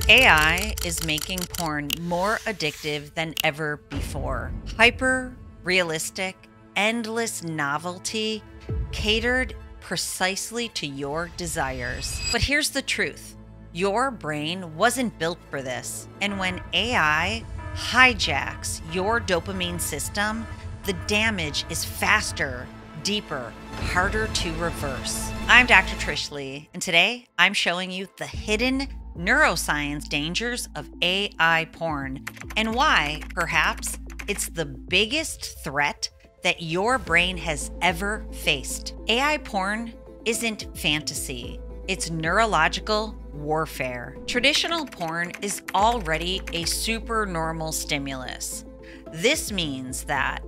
AI is making porn more addictive than ever before. Hyper realistic, endless novelty catered precisely to your desires. But here's the truth. Your brain wasn't built for this. And when AI hijacks your dopamine system, the damage is faster, deeper, harder to reverse. I'm Dr. Trish Lee, and today I'm showing you the hidden neuroscience dangers of AI porn and why, perhaps, it's the biggest threat that your brain has ever faced. AI porn isn't fantasy, it's neurological warfare. Traditional porn is already a supernormal stimulus. This means that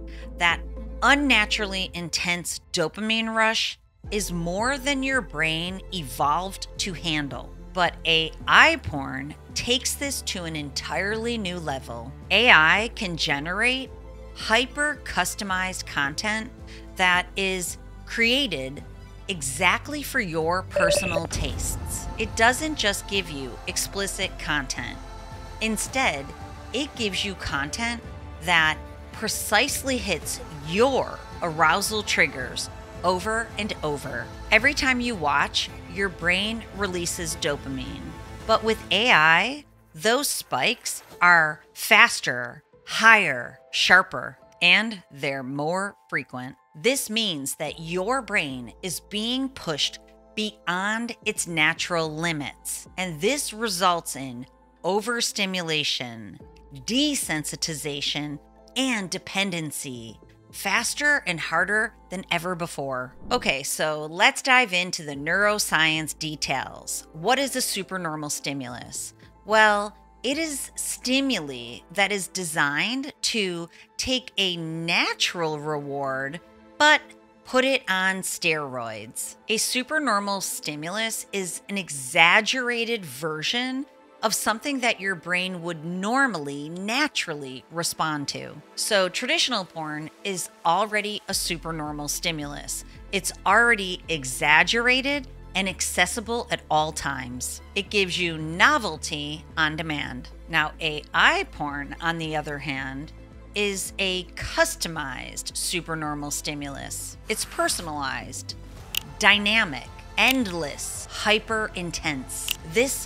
unnaturally intense dopamine rush is more than your brain evolved to handle. But AI porn takes this to an entirely new level. AI can generate hyper-customized content that is created exactly for your personal tastes. It doesn't just give you explicit content. Instead, it gives you content that precisely hits your arousal triggers over and over. Every time you watch, your brain releases dopamine. But with AI, those spikes are faster, higher, sharper, and they're more frequent. This means that your brain is being pushed beyond its natural limits, and this results in overstimulation, desensitization, and dependency, faster and harder than ever before. Okay, so let's dive into the neuroscience details. What is a supernormal stimulus? Well, it is stimuli that is designed to take a natural reward, but put it on steroids. A supernormal stimulus is an exaggerated version of something that your brain would normally, naturally respond to. So traditional porn is already a supernormal stimulus. It's already exaggerated and accessible at all times. It gives you novelty on demand. Now, AI porn, on the other hand, is a customized supernormal stimulus. It's personalized, dynamic, endless, hyper intense. This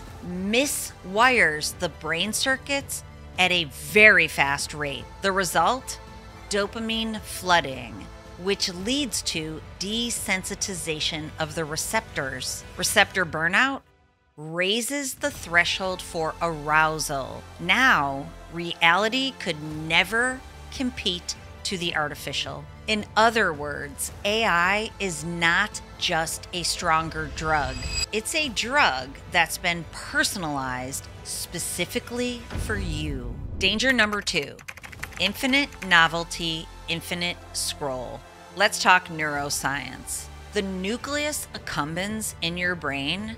miswires the brain circuits at a very fast rate. The result? Dopamine flooding, which leads to desensitization of the receptors. Receptor burnout raises the threshold for arousal. Now, reality could never compete to the artificial. In other words, AI is not just a stronger drug. It's a drug that's been personalized specifically for you. Danger number 2, infinite novelty, infinite scroll. Let's talk neuroscience. The nucleus accumbens in your brain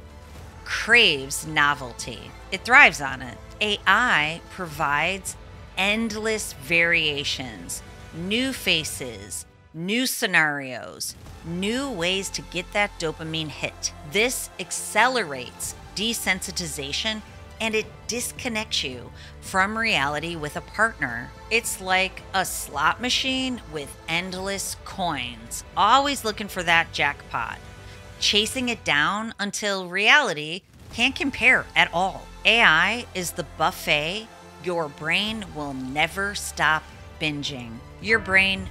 craves novelty. It thrives on it. AI provides endless variations, new faces, new scenarios, new ways to get that dopamine hit. This accelerates desensitization and it disconnects you from reality with a partner. It's like a slot machine with endless coins, always looking for that jackpot, chasing it down until reality can't compare at all. AI is the buffet your brain will never stop binging. Your brain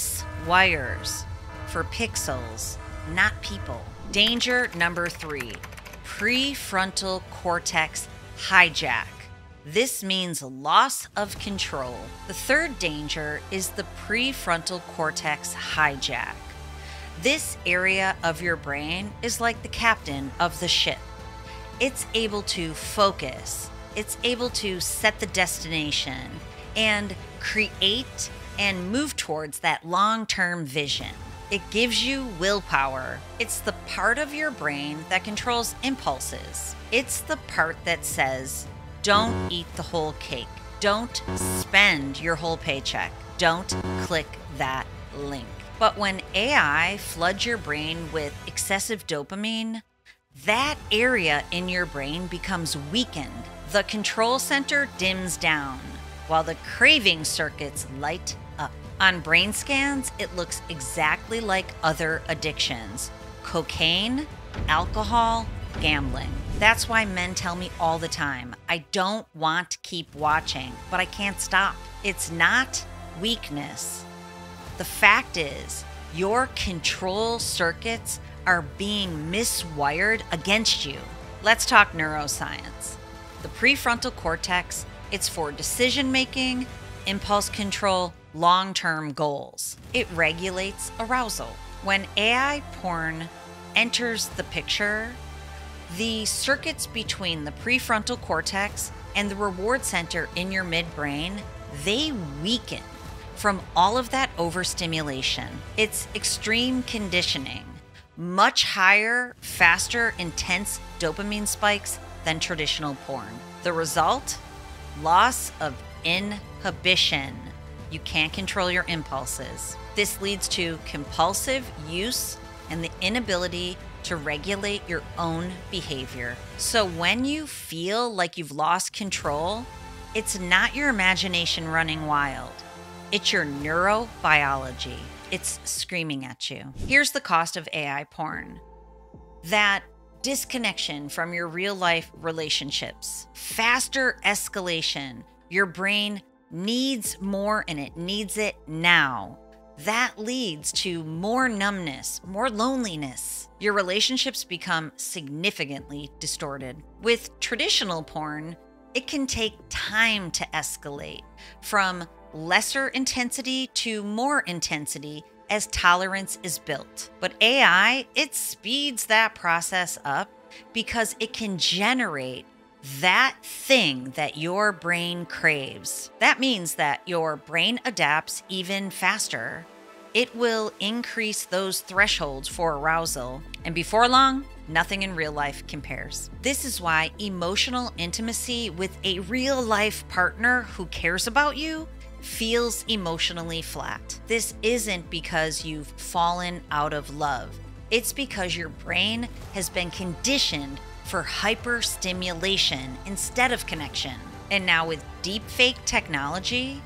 miswires for pixels, not people. Danger number 3, prefrontal cortex hijack. This means loss of control. The third danger is the prefrontal cortex hijack. This area of your brain is like the captain of the ship. It's able to focus, it's able to set the destination, and create and move towards that long-term vision. It gives you willpower. It's the part of your brain that controls impulses. It's the part that says, don't eat the whole cake. Don't spend your whole paycheck. Don't click that link. But when AI floods your brain with excessive dopamine, that area in your brain becomes weakened The control center dims down while the craving circuits light up. On brain scans, it looks exactly like other addictions: cocaine, alcohol, gambling. That's why men tell me all the time, I don't want to keep watching, but I can't stop. It's not weakness. The fact is, your control circuits are being miswired against you. Let's talk neuroscience. The prefrontal cortex, it's for decision making, impulse control, long-term goals. It regulates arousal. When AI porn enters the picture, the circuits between the prefrontal cortex and the reward center in your midbrain, they weaken from all of that overstimulation. It's extreme conditioning. Much higher, faster, intense dopamine spikes than traditional porn. The result? Loss of inhibition. You can't control your impulses. This leads to compulsive use and the inability to regulate your own behavior. So when you feel like you've lost control, it's not your imagination running wild. It's your neurobiology. It's screaming at you. Here's the cost of AI porn. That disconnection from your real life relationships, faster escalation. Your brain needs more and it needs it now. That leads to more numbness, more loneliness. Your relationships become significantly distorted. With traditional porn, it can take time to escalate from lesser intensity to more intensity as tolerance is built. But AI, it speeds that process up because it can generate that thing that your brain craves. That means that your brain adapts even faster. It will increase those thresholds for arousal, and before long, nothing in real life compares. This is why emotional intimacy with a real life partner who cares about you feels emotionally flat. This isn't because you've fallen out of love. It's because your brain has been conditioned for hyperstimulation instead of connection. And now with deepfake technology,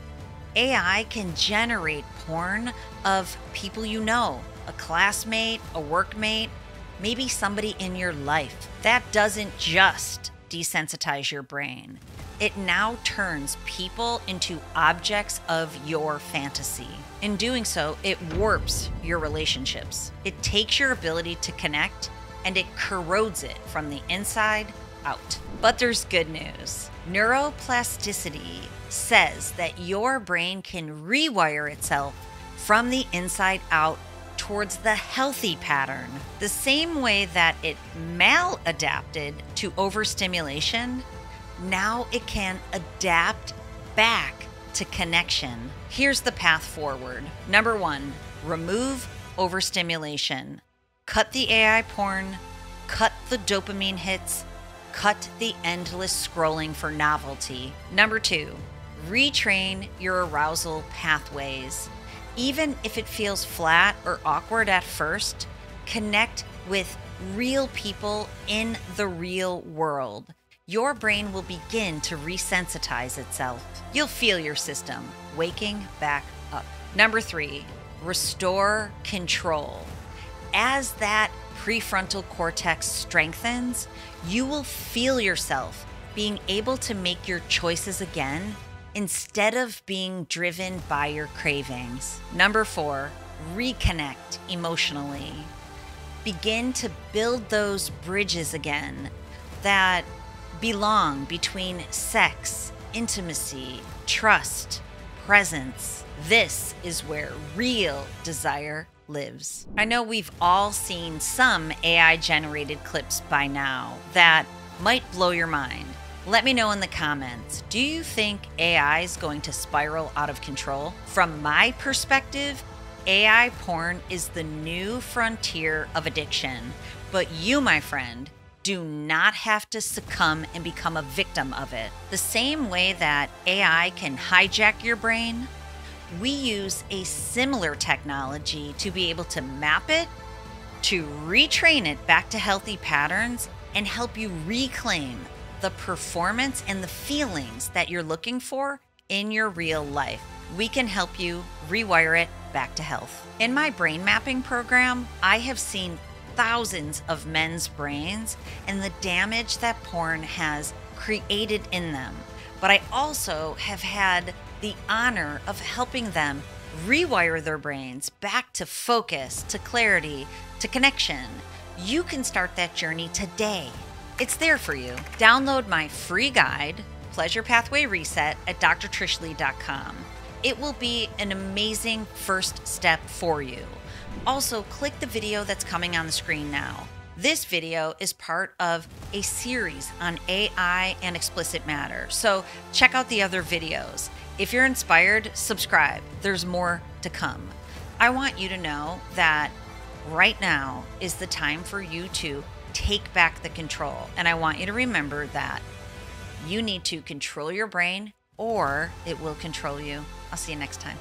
AI can generate porn of people you know, a classmate, a workmate, maybe somebody in your life. That doesn't just desensitize your brain. It now turns people into objects of your fantasy. In doing so, it warps your relationships. It takes your ability to connect and it corrodes it from the inside out. But there's good news. Neuroplasticity says that your brain can rewire itself from the inside out towards the healthy pattern. The same way that it maladapted to overstimulation, now it can adapt back to connection. Here's the path forward. Number 1, remove overstimulation. Cut the AI porn, cut the dopamine hits, cut the endless scrolling for novelty. Number 2, retrain your arousal pathways. Even if it feels flat or awkward at first, connect with real people in the real world. Your brain will begin to resensitize itself. You'll feel your system waking back up. Number 3, restore control. As that prefrontal cortex strengthens, you will feel yourself being able to make your choices again instead of being driven by your cravings. Number 4, reconnect emotionally. Begin to build those bridges again that belong between sex, intimacy, trust, presence. This is where real desire lives. I know we've all seen some AI-generated clips by now that might blow your mind. Let me know in the comments, do you think AI is going to spiral out of control? From my perspective, AI porn is the new frontier of addiction, but you, my friend, do not have to succumb and become a victim of it. The same way that AI can hijack your brain, we use a similar technology to be able to map it, to retrain it back to healthy patterns, and help you reclaim the performance and the feelings that you're looking for in your real life. We can help you rewire it back to health. In my brain mapping program, I have seen thousands of men's brains and the damage that porn has created in them. But I also have had the honor of helping them rewire their brains back to focus, to clarity, to connection. You can start that journey today. It's there for you. Download my free guide, Pleasure Pathway Reset, at drtrishlee.com. It will be an amazing first step for you. Also, click the video that's coming on the screen now. This video is part of a series on AI and explicit matter, so check out the other videos. If you're inspired, subscribe. There's more to come. I want you to know that right now is the time for you to take back the control. And I want you to remember that you need to control your brain or it will control you. I'll see you next time.